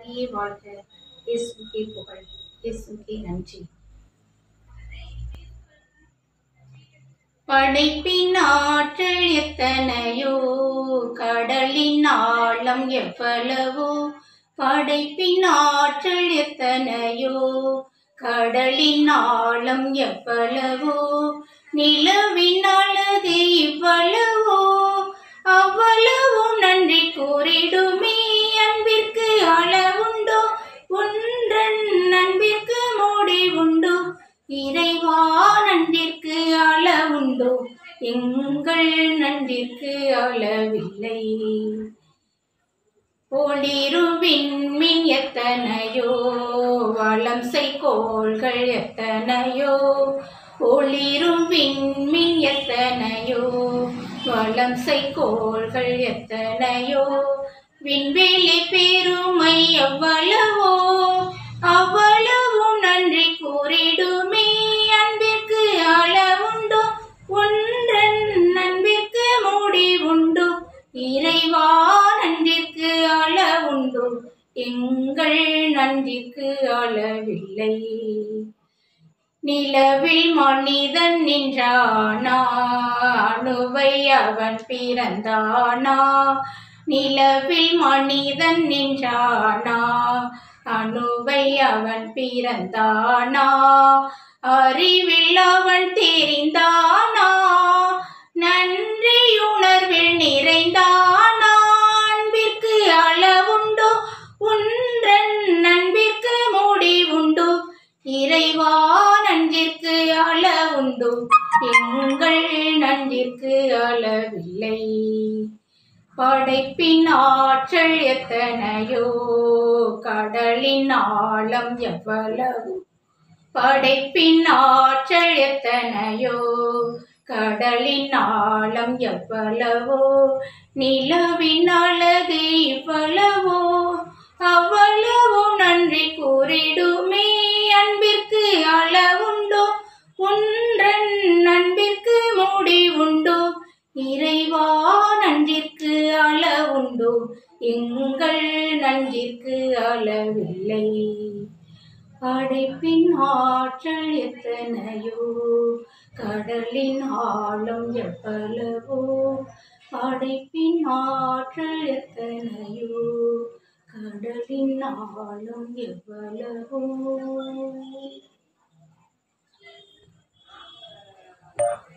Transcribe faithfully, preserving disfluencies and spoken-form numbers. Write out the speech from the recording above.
மரியே வாழ்க. இயேசுவுக்கே புகழ். இயேசுவுக்கே நன்றி. படைப்பின் ஆற்றல் எத்தனையோ, கடலின் ஆழம் எவ்வளவோ. படைப்பின் ஆற்றல் எத்தனையோ, கடலின் ஆழம் எவ்வளவோ. நிலவின் அழகு இவ்வளவோ, அவ்வளவோ நன்றி கூறிடுமே. அன்பிற்கு அளவுண்டோ, ஒன்றன் அன்பிற்கு முடிவுண்டோ. இறைவா நன்றிற்கு அளவுண்டோ, எங்கள் நன்றிற்கு அளவில்லை. ஒளிரும் விண்மீன் எத்தனையோ, வலம் செய்கோள்கள் எத்தனையோ. ஒளிரும் விண்மீன் எத்தனையோ, வலம் செய்கோள்கள் எத்தனையோ. விண்வெளி பெருமை எவ்வளவோ, அவ்வளவோ நன்றி கூறிடுமே. அன்பிற்கு அளவுண்டோ, ஒன்றன் அன்பிற்கு முடிவுண்டோ. இறைவா நன்றிற்கு அளவுண்டோ, எங்கள் நன்றிற்கு அளவில்லை. நிலவில் மனிதன் நின்றானா, அணுவை அவன் பிறந்தானா. நிலவில் மனிதன் நின்றானா, அணுவை அவன் பிறந்தானா. அறிவில் அவன் தெரிந்தானா, நன்றியுணர்வில் நிறைந்தானா. அன்பிற்கு அளவுண்டோ, ஒன்றன் அன்பிற்கு முடிவுண்டோ. இறைவா நன்றிற்கு அளவுண்டோ, எங்கள் நன்றிற்கு அளவில்லை. படைப்பின் ஆற்றல் எத்தனையோ, கடலின் ஆழம் எவ்வளவோ. படைப்பின் ஆற்றல் எத்தனையோ, கடலின் ஆழம் எவ்வளவோ. நிலவின் அழகு இவ்வளவோ, அவ்வளவோ நன்றி கூறிடுமே. அன்பிற்கு அளவுண்டோ, ஒன்றன் அன்பிற்கு முடிவுண்டோ. இறைவா நன்றிற்கு அளவுண்டோ, எங்கள் நன்றிற்கு அளவில்லை. படைப்பின் ஆற்றல் எத்தனையோ, கடலின் ஆழம் எவ்வளவோ. படைப்பின் ஆற்றல் எத்தனையோ, கடலின் ஆழம் எவ்வளவோ.